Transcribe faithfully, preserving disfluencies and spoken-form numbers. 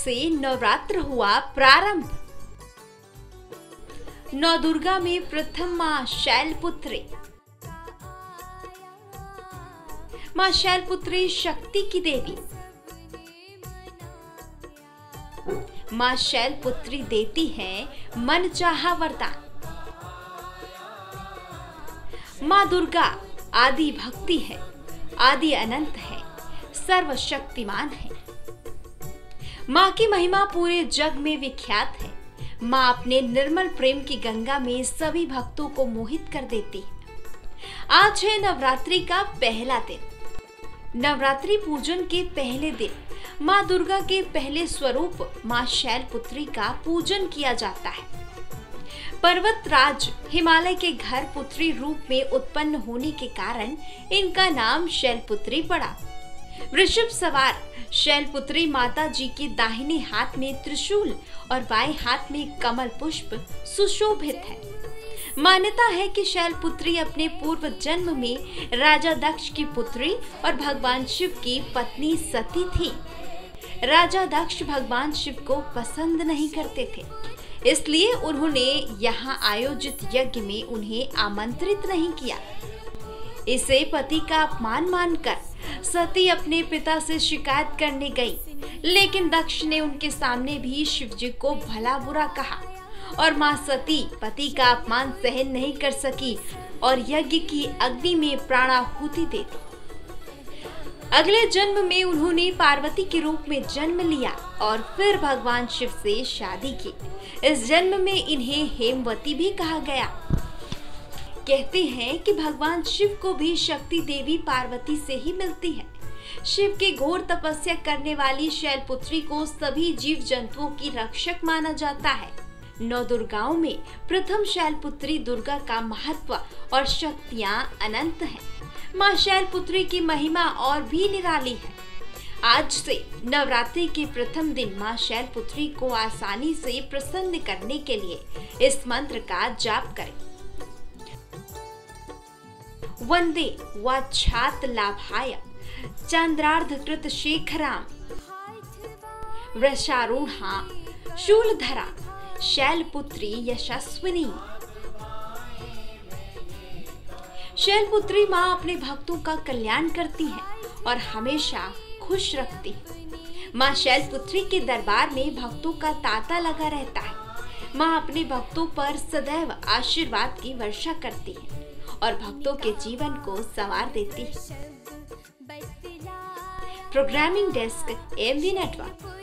से नवरात्र हुआ प्रारंभ। नौ दुर्गा में प्रथम मां शैलपुत्री। मां शैलपुत्री शक्ति की देवी। मां शैलपुत्री देती है मनचाहा वरदान। मां दुर्गा आदि भक्ति है, आदि अनंत है, सर्वशक्तिमान है। मां की महिमा पूरे जग में विख्यात है। मां अपने निर्मल प्रेम की गंगा में सभी भक्तों को मोहित कर देती है। आज है नवरात्रि का पहला दिन। नवरात्रि पूजन के पहले दिन मां दुर्गा के पहले स्वरूप मां शैलपुत्री का पूजन किया जाता है। पर्वत राज हिमालय के घर पुत्री रूप में उत्पन्न होने के कारण इनका नाम शैलपुत्री पड़ा। वृषभ सवार शैलपुत्री माता जी के दाहिने हाथ में त्रिशूल और बाएं हाथ में कमल पुष्प सुशोभित है। मान्यता है कि शैलपुत्री अपने पूर्व जन्म में राजा दक्ष की पुत्री और भगवान शिव की पत्नी सती थी। राजा दक्ष भगवान शिव को पसंद नहीं करते थे, इसलिए उन्होंने यहाँ आयोजित यज्ञ में उन्हें आमंत्रित नहीं किया। इसे पति का अपमान मानकर सती अपने पिता से शिकायत करने गई, लेकिन दक्ष ने उनके सामने भी शिव जी को भला बुरा कहा और मां सती पति का अपमान सहन नहीं कर सकी और यज्ञ की अग्नि में प्राणाहुति दे दी। अगले जन्म में उन्होंने पार्वती के रूप में जन्म लिया और फिर भगवान शिव से शादी की। इस जन्म में इन्हें हेमवती भी कहा गया। कहते हैं कि भगवान शिव को भी शक्ति देवी पार्वती से ही मिलती है। शिव की घोर तपस्या करने वाली शैलपुत्री को सभी जीव जंतुओं की रक्षक माना जाता है। नौ दुर्गाओं में प्रथम शैलपुत्री दुर्गा का महत्व और शक्तियां अनंत हैं। मां शैलपुत्री की महिमा और भी निराली है। आज से नवरात्रि के प्रथम दिन मां शैलपुत्री को आसानी से प्रसन्न करने के लिए इस मंत्र का जाप करें। वंदे वाच्छात लाभाय चंद्रार्धकृत शेखराम वृषारूढ़ा शूलधरा शैलपुत्री यशस्विनी। शैलपुत्री मां अपने भक्तों का कल्याण करती है और हमेशा खुश रखती है। मां शैलपुत्री के दरबार में भक्तों का तांता लगा रहता है। मां अपने भक्तों पर सदैव आशीर्वाद की वर्षा करती है और भक्तों के जीवन को संवार देती है। Programming desk MV network.